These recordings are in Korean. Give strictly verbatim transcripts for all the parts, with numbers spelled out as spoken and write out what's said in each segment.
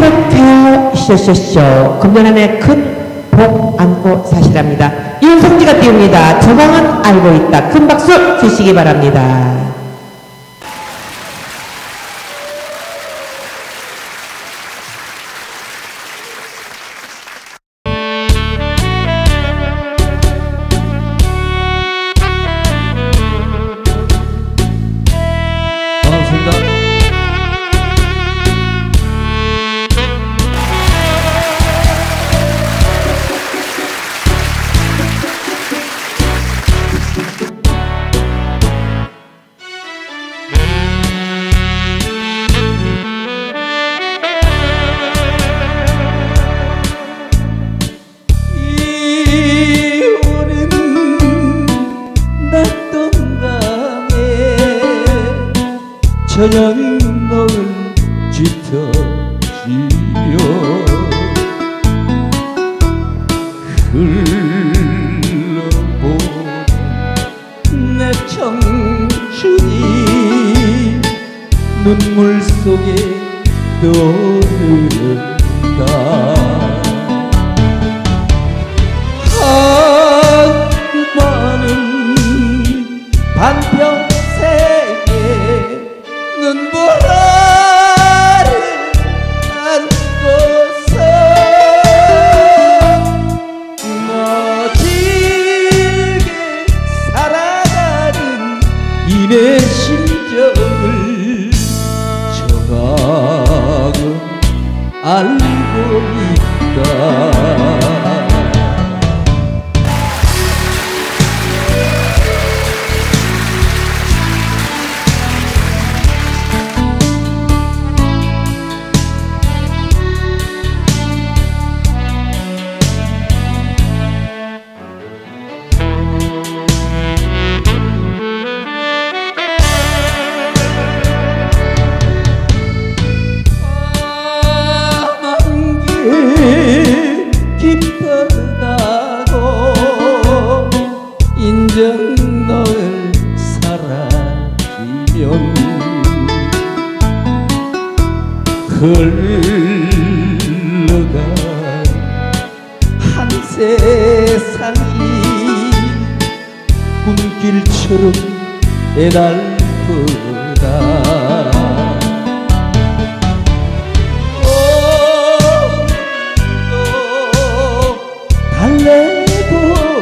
쇼쇼쇼 금년한해 큰 복 안고 사시랍니다. 윤성지가 띄웁니다. 저방은 알고 있다. 큰 박수 주시기 바랍니다. 저녁을 짙어지려 흘러보는 내 청춘이 눈물 속에 떠오른다. 많은 반평생에 눈보라를 안고서 멋지게 살아가는 이내 심정을 정확히 알고 있다. 기쁘다고 인정 너를 사랑이면 흘러간 한 세상이 꿈길처럼 애달프다. 달래본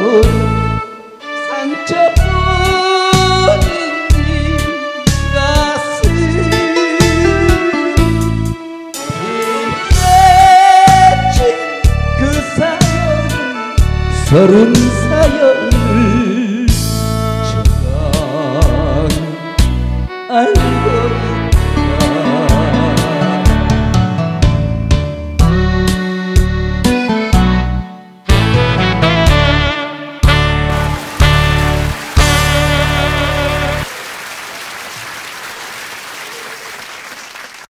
상처뿐인 네 가슴 빗대친 그 사연은 서른 사연